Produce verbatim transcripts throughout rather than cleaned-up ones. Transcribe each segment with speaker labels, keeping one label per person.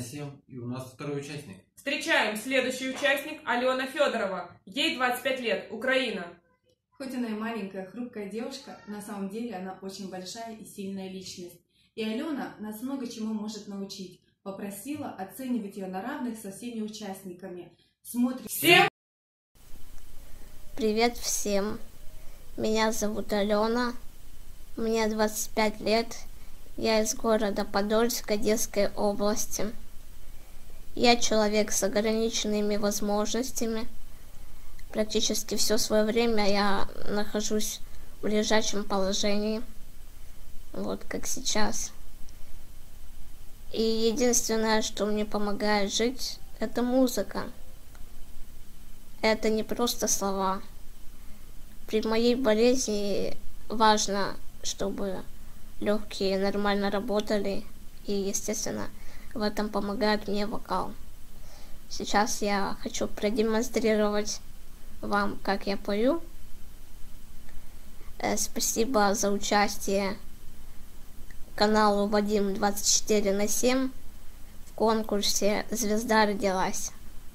Speaker 1: семь, и у нас второй участник.
Speaker 2: Встречаем следующий участник Алена Федорова. Ей двадцать пять лет, Украина.
Speaker 3: Хоть она и маленькая, хрупкая девушка, на самом деле она очень большая и сильная личность. И Алена нас много чему может научить. Попросила оценивать ее на равных со всеми участниками. Смотрим.
Speaker 2: Всем!
Speaker 4: Привет всем! Меня зовут Алена, мне двадцать пять лет, я из города Подольск, Одесской области. Я человек с ограниченными возможностями. Практически все свое время я нахожусь в лежачем положении, вот как сейчас. И единственное, что мне помогает жить, это музыка. Это не просто слова. При моей болезни важно, чтобы легкие нормально работали, и, естественно, в этом помогает мне вокал. Сейчас я хочу продемонстрировать вам, как я пою. Спасибо за участие каналу Вадим двадцать четыре на семь в конкурсе «Звезда родилась».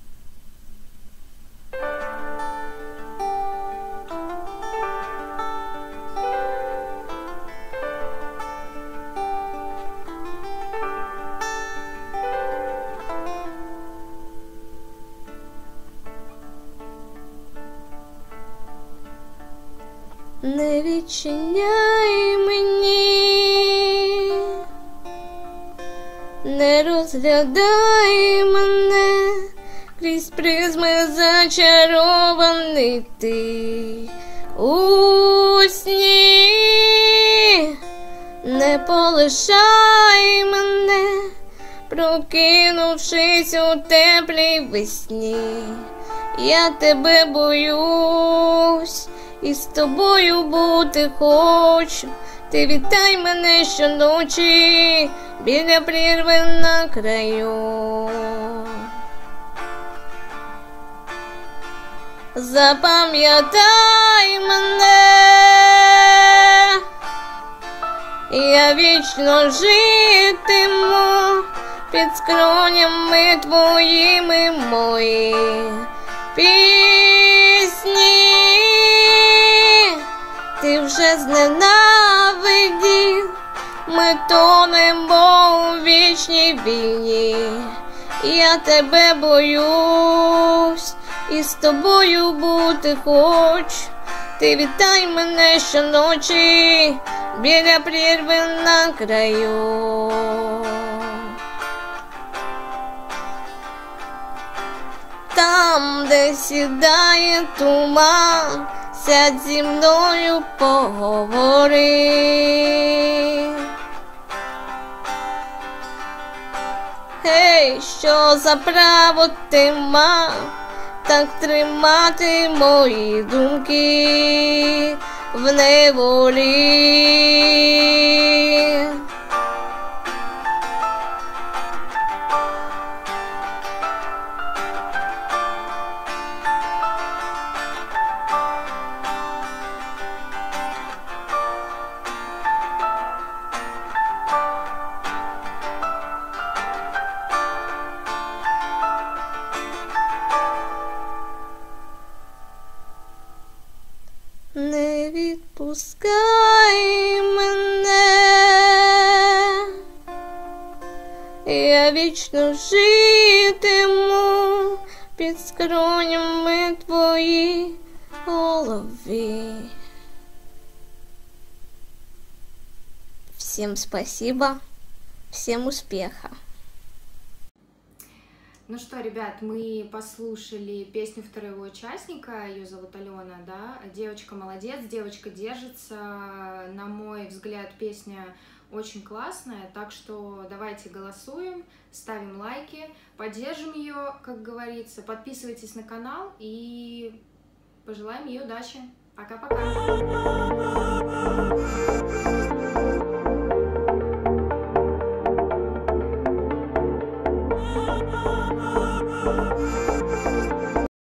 Speaker 4: Не відчиняй мені, не розглядай мене крізь призми зачарований ти у сні, не полишай мене, прокинувшись у теплій весні. Я тебе боюсь і з тобою бути хочу. Ти вітай мене щоночі біля прірви на краю. Запам'ятай мене, я вічно житиму під скронями твоїми мої пісні. Ти вже зненавидів, ми тонемо у вічній війні. Я тебе боюсь і з тобою бути хочу. Ти вітай мене щоночі біля прірви на краю. Там, де сідає туман, сядь зі мною поговори. Гей, що за право ти мав так тримати мої думки в неволі? Не відпускай мене, я вічно житиму під скронями твоїй голові. Всем спасибо, всем успеха.
Speaker 5: Ну что, ребят, мы послушали песню второго участника, ее зовут Алена, да, девочка молодец, девочка держится, на мой взгляд, песня очень классная, так что давайте голосуем, ставим лайки, поддержим ее, как говорится, подписывайтесь на канал и пожелаем ей удачи. Пока-пока!